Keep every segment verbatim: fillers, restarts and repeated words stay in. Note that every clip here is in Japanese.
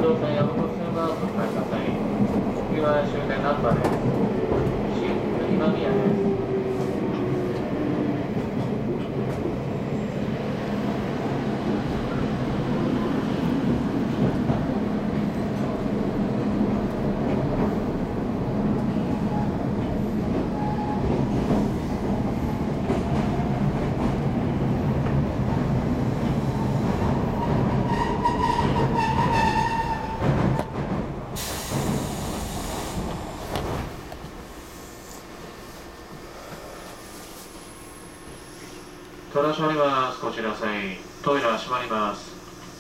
上線山手線はお使いください。次は終点難波です。新今宮です。戸田閉まります。ご注意ください。トイレは閉まります。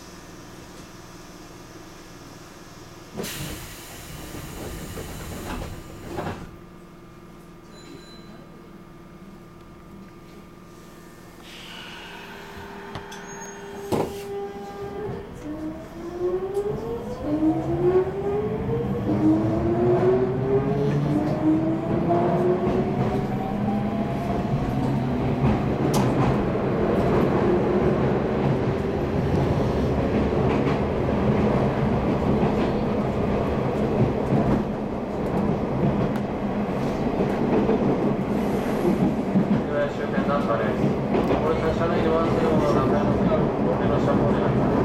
終点難波です。これ車内で忘れ物をなさいませんよう、ご迷惑車もお願いします。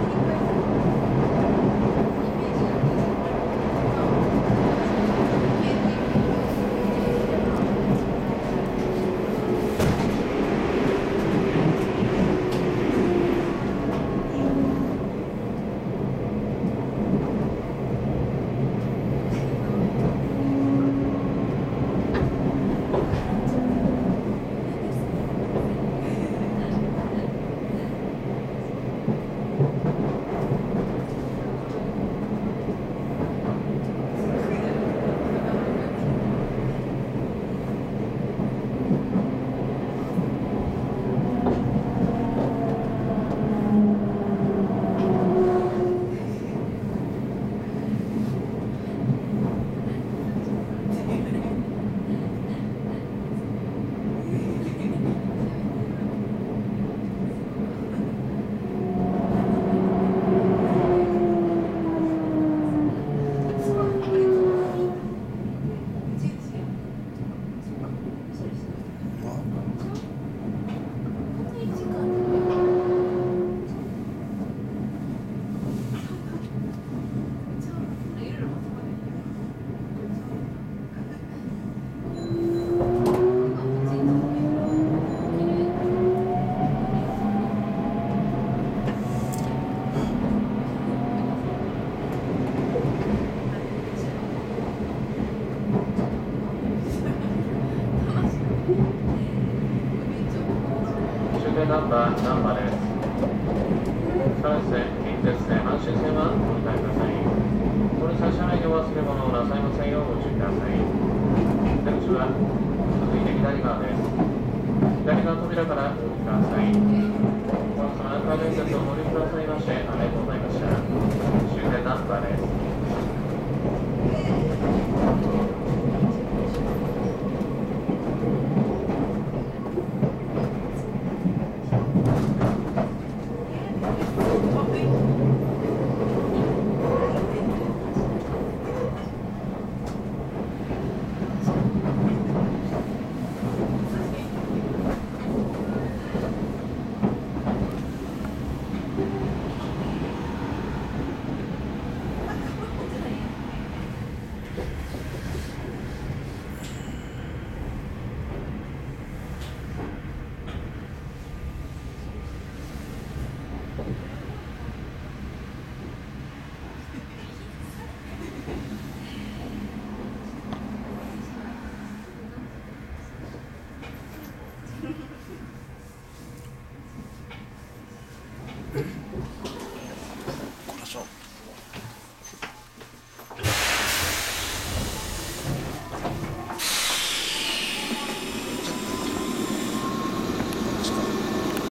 終点難波、難波です。関西、近鉄線、阪神線はお控えください。これ車内でお忘れ物をなさいませんようご注意ください。出口は続いて左側です。左側扉からお降りください。本日も南海電鉄をお乗りくださいましてありがとうございました。終点難波です。 Corazón.